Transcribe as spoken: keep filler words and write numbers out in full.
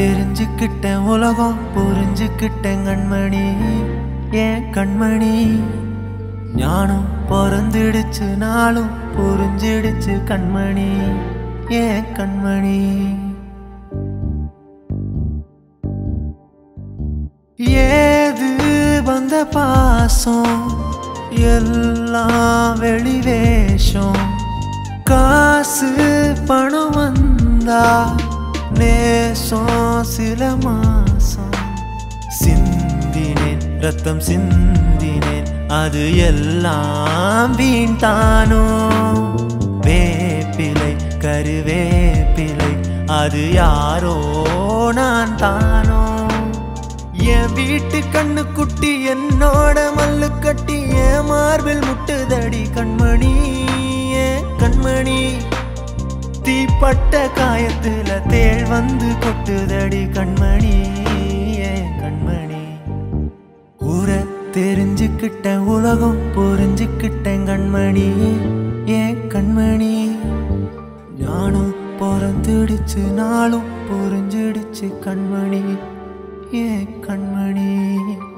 தெரிஞ்சுக்கிட்டேன் உலகம் புரிஞ்சுக்கிட்டேன் கண்மணி ஏன் கண்மணி ஞானம் பிறந்திடுச்சு நாளும் புரிஞ்சிடுச்சு கண்மணி ஏன் கண்மணி ஏது வந்த பாசம் எல்லாம் வெளிவேஷம் காசு பணம் வந்தா நேசம் சில மாசம் சிந்தினேன் ரத்தம் சிந்தினேன் அது எல்லாம் வீண் தானோ வேப்பிலை கருவேப்பிலை அது யாரோ நான் தானோ என் வீட்டு கண்ணு குட்டி என்னோட மல்லு கட்டி என் மார்பில் முட்டுதடி கண்மணி ஏன் கண்மணி தீப்பட்ட காயத்துல தேள் வந்து கொட்டுதடி கண்மணி ஏன் கண்மணி ஊர தெரிஞ்சுக்கிட்டேன் உலகம் புரிஞ்சுக்கிட்டேன் கண்மணி ஏன் கண்மணி ஞானம் பிறந்துடுச்சு நாளும் புரிஞ்சிடுச்சு கண்மணி ஏன் கண்மணி